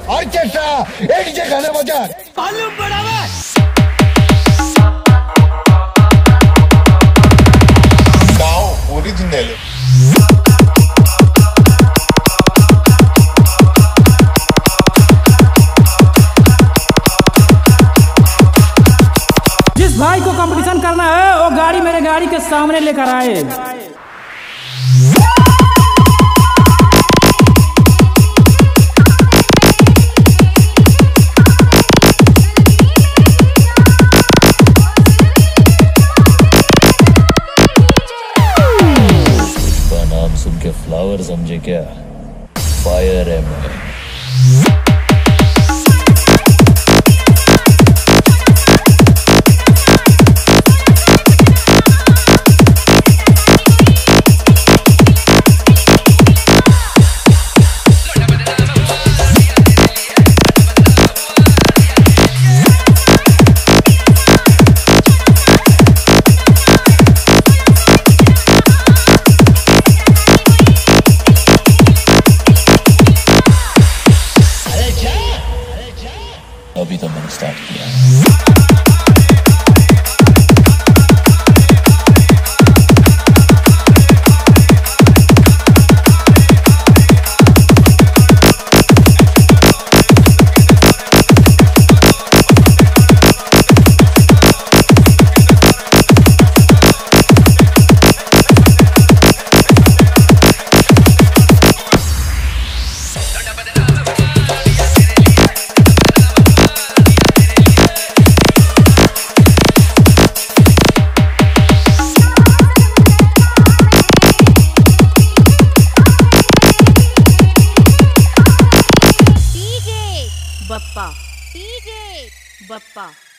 Orchestra ए DJ गाना बजा volume बढ़ावा। गाओ ओरिजिनल जिस भाई को कंपटीशन करना है वो गाड़ी मेरे गाड़ी के सामने लेकर आए। नाम सुन के फ्लावर समझे क्या? फायर है मैं। अभी तो मैंने स्टार्ट किया है। Bappa, DJ Bappa.